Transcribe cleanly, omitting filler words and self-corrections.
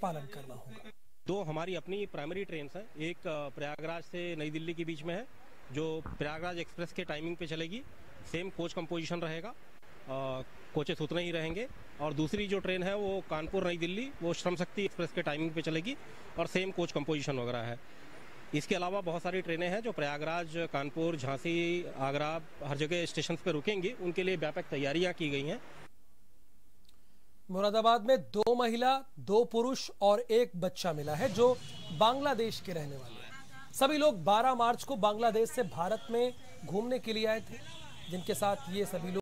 पालन करना होगा। दो हमारी अपनी प्राइमरी ट्रेन हैं, एक प्रयागराज से नई दिल्ली के बीच में है जो प्रयागराज एक्सप्रेस के टाइमिंग पे चलेगी, सेम कोच कंपोजिशन रहेगा, कोचेस उतने ही रहेंगे। और दूसरी जो ट्रेन है वो कानपुर नई दिल्ली, वो श्रम शक्ति एक्सप्रेस के टाइमिंग पे चलेगी और सेम कोच कंपोजिशन वगैरह है। इसके अलावा बहुत सारी ट्रेनें हैं जो प्रयागराज, कानपुर, झांसी, आगरा, हर जगह स्टेशन पे रुकेंगी, उनके लिए व्यापक तैयारियां की गई हैं। मुरादाबाद में 2 महिला, 2 पुरुष और 1 बच्चा मिला है जो बांग्लादेश के रहने वाले हैं। सभी लोग 12 मार्च को बांग्लादेश से भारत में घूमने के लिए आए थे, जिनके साथ ये सभी लोग